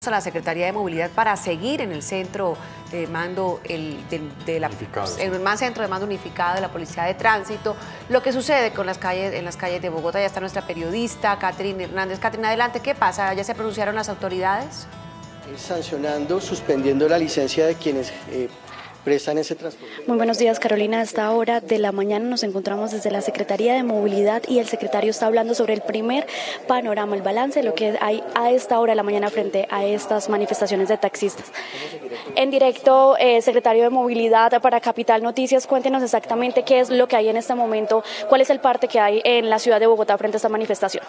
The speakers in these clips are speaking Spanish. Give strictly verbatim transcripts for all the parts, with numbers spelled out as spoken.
a la Secretaría de Movilidad para seguir en el centro de mando, el, de, de la, el más centro de mando unificado de la Policía de Tránsito, lo que sucede con las calles, en las calles de Bogotá. Ya está nuestra periodista, Catherine Hernández. Catherine, adelante, ¿qué pasa? ¿Ya se pronunciaron las autoridades? Sancionando, suspendiendo la licencia de quienes eh, prestan ese transporte. Muy buenos días, Carolina. A esta hora de la mañana nos encontramos desde la Secretaría de Movilidad y el secretario está hablando sobre el primer panorama, el balance de lo que hay a esta hora de la mañana frente a estas manifestaciones de taxistas. En directo, eh, secretario de Movilidad para Capital Noticias, cuéntenos exactamente qué es lo que hay en este momento, cuál es el parte que hay en la ciudad de Bogotá frente a esta manifestación.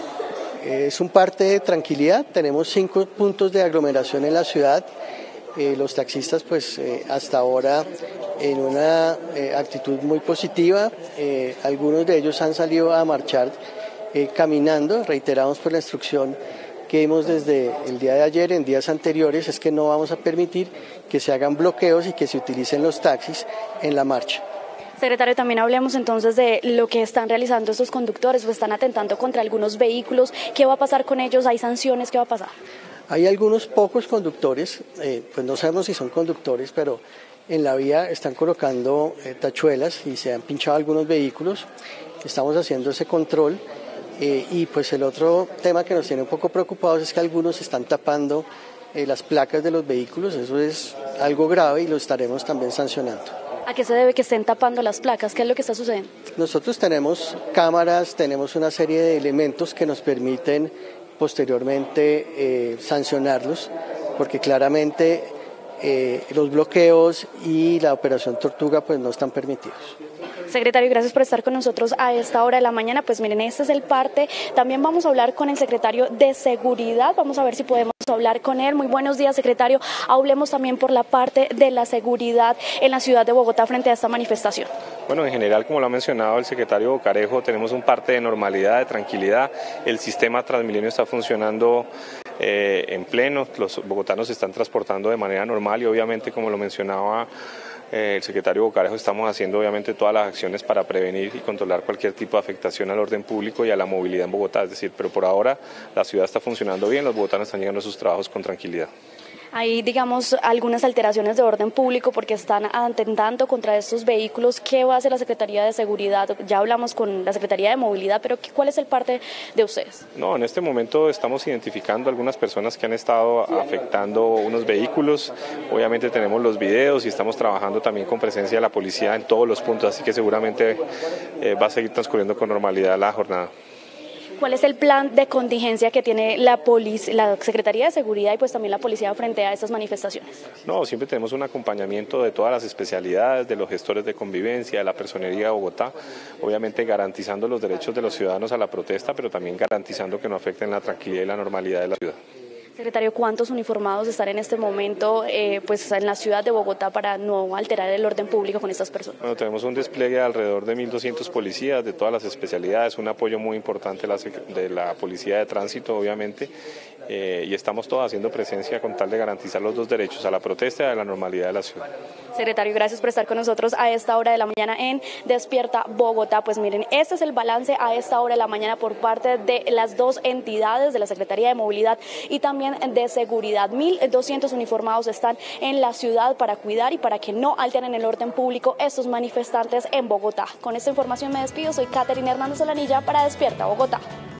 Es un parte de tranquilidad, tenemos cinco puntos de aglomeración en la ciudad. Eh, los taxistas pues eh, hasta ahora en una eh, actitud muy positiva, eh, algunos de ellos han salido a marchar eh, caminando. Reiteramos por la instrucción que dimos desde el día de ayer, en días anteriores, es que no vamos a permitir que se hagan bloqueos y que se utilicen los taxis en la marcha. Secretario, también hablemos entonces de lo que están realizando estos conductores, o están atentando contra algunos vehículos. ¿Qué va a pasar con ellos? ¿Hay sanciones? ¿Qué va a pasar? Hay algunos pocos conductores, eh, pues no sabemos si son conductores, pero en la vía están colocando eh, tachuelas y se han pinchado algunos vehículos. Estamos haciendo ese control eh, y pues el otro tema que nos tiene un poco preocupados es que algunos están tapando eh, las placas de los vehículos. Eso es algo grave y lo estaremos también sancionando. ¿A qué se debe que estén tapando las placas? ¿Qué es lo que está sucediendo? Nosotros tenemos cámaras, tenemos una serie de elementos que nos permiten posteriormente eh, sancionarlos, porque claramente eh, los bloqueos y la operación Tortuga pues no están permitidos. Secretario, gracias por estar con nosotros a esta hora de la mañana. Pues miren, este es el parte. También vamos a hablar con el secretario de Seguridad. Vamos a ver si podemos hablar con él. Muy buenos días, secretario. Hablemos también por la parte de la seguridad en la ciudad de Bogotá frente a esta manifestación. Bueno, en general, como lo ha mencionado el secretario Bocarejo, tenemos un parte de normalidad, de tranquilidad. El sistema Transmilenio está funcionando eh, en pleno. Los bogotanos se están transportando de manera normal y obviamente, como lo mencionaba el secretario Bocarejo, estamos haciendo obviamente todas las acciones para prevenir y controlar cualquier tipo de afectación al orden público y a la movilidad en Bogotá. Es decir, pero por ahora la ciudad está funcionando bien, los bogotanos están llegando a sus trabajos con tranquilidad. Hay, digamos, algunas alteraciones de orden público porque están atentando contra estos vehículos. ¿Qué va a hacer la Secretaría de Seguridad? Ya hablamos con la Secretaría de Movilidad, pero ¿cuál es el parte de ustedes? No, en este momento estamos identificando algunas personas que han estado afectando unos vehículos. Obviamente tenemos los videos y estamos trabajando también con presencia de la policía en todos los puntos, así que seguramente eh, va a seguir transcurriendo con normalidad la jornada. ¿Cuál es el plan de contingencia que tiene la, la Secretaría de Seguridad y pues también la policía frente a estas manifestaciones? No, siempre tenemos un acompañamiento de todas las especialidades, de los gestores de convivencia, de la personería de Bogotá, obviamente garantizando los derechos de los ciudadanos a la protesta, pero también garantizando que no afecten la tranquilidad y la normalidad de la ciudad. Secretario, ¿cuántos uniformados están en este momento eh, pues en la ciudad de Bogotá para no alterar el orden público con estas personas? Bueno, tenemos un despliegue de alrededor de mil doscientos policías de todas las especialidades, un apoyo muy importante de la, de la Policía de Tránsito, obviamente, eh, y estamos todos haciendo presencia con tal de garantizar los dos derechos, a la protesta y a la normalidad de la ciudad. Secretario, gracias por estar con nosotros a esta hora de la mañana en Despierta Bogotá. Pues miren, este es el balance a esta hora de la mañana por parte de las dos entidades, de la Secretaría de Movilidad y también de Seguridad. mil doscientos uniformados están en la ciudad para cuidar y para que no alteren el orden público estos manifestantes en Bogotá. Con esta información me despido, soy Catherine Hernández Olanilla para Despierta Bogotá.